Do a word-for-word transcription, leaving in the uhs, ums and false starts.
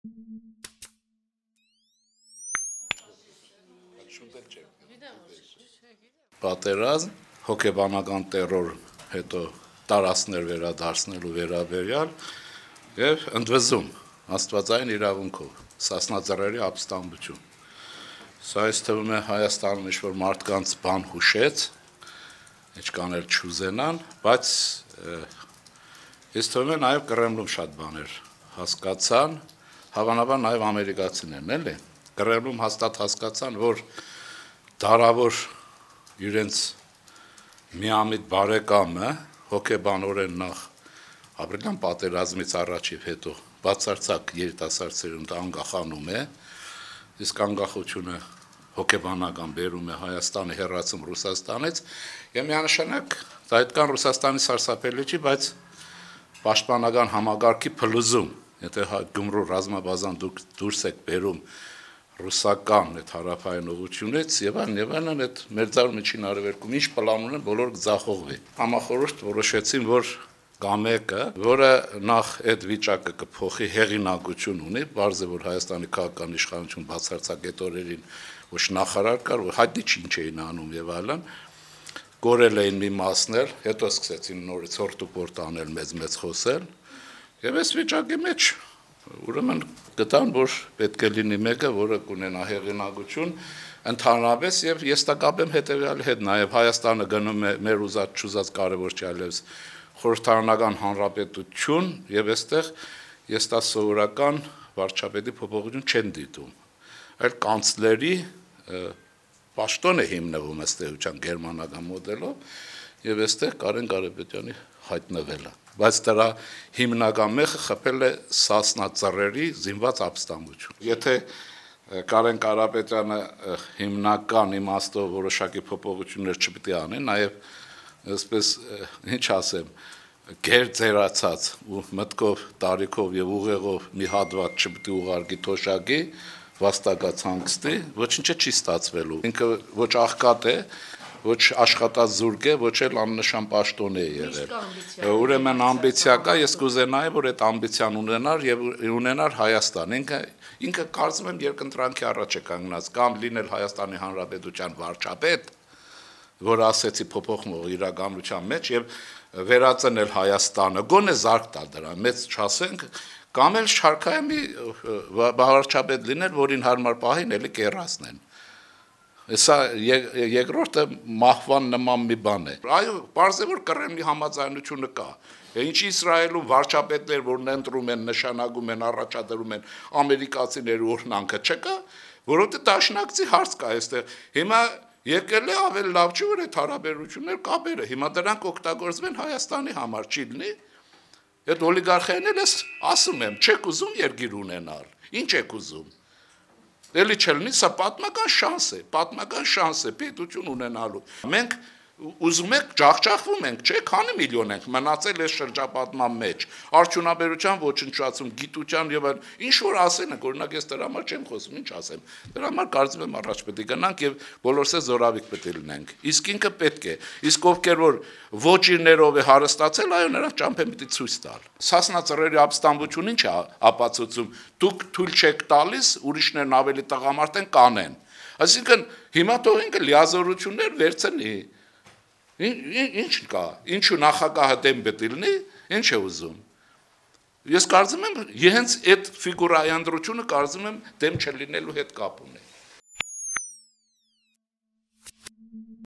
Պատերազմ, հոգեբանական տերոր, հետո տարածքներ վերադարձնելու վերաբերյալ եւ ընդվզում աստվածային իրավունքով, Սասնաձեռների ապստամբություն։ Սա ինձ թվում է Հայաստանում ինչ-որ մարդկանց բան հուշեց, ինչքան էլ չուզենան, բայց ինձ թվում է նաեւ Կրեմլում շատ բաներ հասկացան, հավանաբար նաեւ ամերիկացիներն էլի, Կրեմլում հաստատ հասկացան, որ դարավոր իրենց միամիտ բարեկամը հոգեբանորեն նախ ապրիլյան պատերազմից առաջ եւ հետո բացարձակ երիտասարդ անկախանում է, իսկ անկախությունը հոգեբանական բերում է Հայաստանը հեռացում Ռուսաստանից, եւ միանշանակ դա այդքան Ռուսաստանի սարսափելի չի, բայց պաշտպանական համագարքի փլուզում, եթե Գյումրու ռազմաբազան դուք դուրս եք բերում ռուսական այդ հարավային ուղությունից եւ այլն եւ այլն այդ մերձավոր միջին արևելքում ինչ պլան ունեն բոլոր կձախողվի։ Համախորհուրդ որոշեցին, որ Գամեկը, որը նախ այդ վիճակը կփոխի հեղինակություն ունի, բարձր է որ Հայաստանի քաղաքական իշխանություն բացարձակ այդ օրերին ոչ նախարար կար, որ հայտնի չի ինչ էին անում եւ այլն, կորել էին մի մասներ, հետո սկսեցին նորից հորտուպորտ անել, մեծ-մեծ խոսել եւ այս վիճակի մեջ ուրեմն գտան, որ պետք է լինի մեկը, որը կունենա հեղինակություն ընդհանրապես եւ ես դա կապեմ հետեւյալի հետ, նաեւ Հայաստանը գնում է մեր ուզած չուզած կարեւոր չի այլևս խորհրդարանական հանրապետություն եւ այստեղ ես դա սովորական վարչապետի փոփոխություն չեն դիտում, այլ կանցլերի պաշտոն է հիմնվում ըստ էության գերմանական մոդելով եւ այստեղ Կարեն Կարապետյանի հայտնվելը, բայց դրա հիմնական մեխը խփել է Սասնաձեռների զինված ապստամբություն։ Եթե Կարեն Կարապետյանը հիմնական իմաստով որոշակի փոփոխություններ չպետք է անի, նաեւ այսպես ինչ ասեմ, գերձերացած ու մտքով, տարիքով եւ ուղեղով մի հատված չպետք է ուղարկի թոշակի, վաստակած հանգստի, ոչինչ չի ստացվելու։ Ինքը ոչ աղքատ է, ոչ աշխատած զուրկ է, ոչ էլ աննշան պաշտոն է եղել։ Ուրեմն ամբիցիա կա, ես կուզենայի, որ այդ ամբիցիան ունենար եւ ունենար Հայաստան։ Ինքը ինքը կարծում եմ երկընտրանքի առաջ է կանգնած, կամ լինել Հայաստանի Հանրապետության վարչապետ, որ ասեցի փոփոխող իրականության մեջ եւ վերածնել Հայաստանը, գոնե զարգ տալ դրա, մեծ չասենք, կամ էլ շարքայ մի վարչապետ լինել, որին հարմար պահին էլի կերացնեն։ Սա երկրորդը մահվան նման մի բան է։ Այո, բարձր է որ Կրեմլի համաձայնությունը կա։ Ինչի Իսրայելում վարչապետներ, որն ընտրում են, նշանակում են, առաջադրում են ամերիկացիների օրհնանքը չկա, որովհետեւ դաշնակցի հարց կա այստեղ։ Հիմա եկել է ավելի լավ չի որ այդ հարաբերություններ կապերը, հիմա դրանք օգտագործվեն Հայաստանի համար, չի լինի։ Այդ օլիգարխերն էլ ասում եմ, չեք ուզում երկիր ունենալ, ինչ եք ուզում։ Էլի չլինի, սա պատմական շանս է, պատմական շանս է պետություն ունենալու։ Մենք ուզում եք ջախջախվում ենք, չէ՞, քանի միլիոն ենք մնացել այս շրջապատման մեջ, արդյունաբերության ոչնչացում, գիտության եւ այլ, ինչ որ ասեն եք, օրինակ ես դրա համար չեմ խոսում, ինչ ասեմ։ Դրա համար կարծում եմ առաջ պետք է գնանք եւ բոլորս է զորավիք պետք է լինենք։ Իսկ ինքը պետք է, իսկ ովքեր որ ոչիրներով է հարստացել, այո, նրանք ճամփեն պետք է ցույց տալ։ Սասնաձեռների ապստամբություն ինչ է ապացուցում։ Դուք թույլ չեք տալիս, ուրիշներն ավելի տղամարդ են կանեն։ Այսինքն հիմա թող ինքը լիազորություններ վերցնի։ Ինչ կա, ինչու նախագահը դեմ պետք է լինի, ինչ է ուզում։ Ես կարծում եմ, հենց այդ ֆիգուրայի անդրությունը կարծում եմ դեմ չլինելու հետ կապ ունի։